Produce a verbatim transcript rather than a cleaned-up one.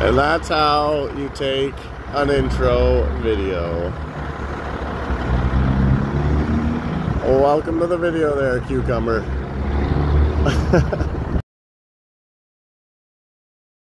And that's how you take an intro video. Welcome to the video there, cucumber.